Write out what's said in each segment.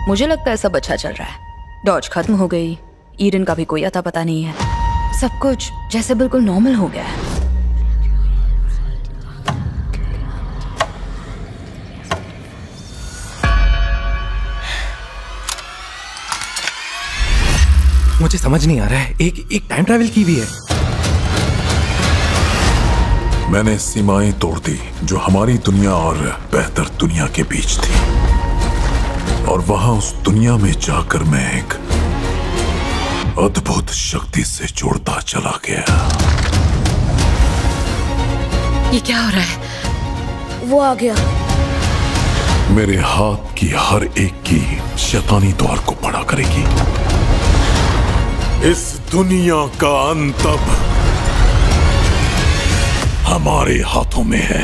मुझे लगता है सब अच्छा चल रहा है। डॉज खत्म हो गई, ईडन का भी कोई अता पता नहीं है, सब कुछ जैसे बिल्कुल नॉर्मल हो गया है। मुझे समझ नहीं आ रहा है, एक टाइम ट्रैवल की भी है। मैंने सीमाएं तोड़ दी जो हमारी दुनिया और बेहतर दुनिया के बीच थी, और वहां उस दुनिया में जाकर मैं एक अद्भुत शक्ति से जुड़ता चला गया। ये क्या हो रहा है? वो आ गया। मेरे हाथ की हर एक की शैतानी द्वार को बड़ा करेगी। इस दुनिया का अंत अब हमारे हाथों में है।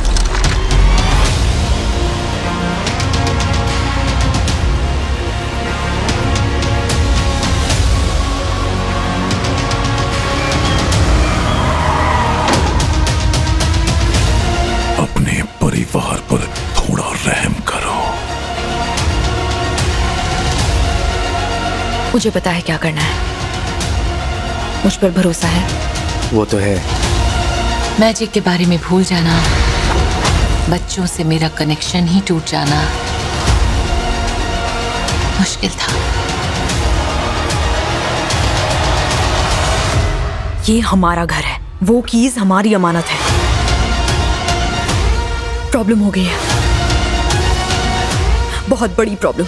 अपने परिवार पर थोड़ा रहम करो। मुझे पता है क्या करना है, मुझ पर भरोसा है। वो तो है। मैजिक के बारे में भूल जाना, बच्चों से मेरा कनेक्शन ही टूट जाना मुश्किल था। ये हमारा घर है, वो कीज हमारी अमानत है। प्रॉब्लम हो गई है, बहुत बड़ी प्रॉब्लम।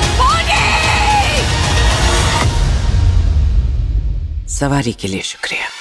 सवारी के लिए शुक्रिया।